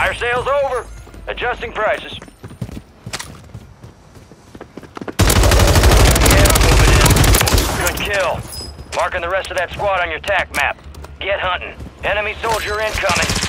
Fire sale's over. Adjusting prices. Yeah, moving in. Good kill. Marking the rest of that squad on your TAC map. Get hunting. Enemy soldier incoming.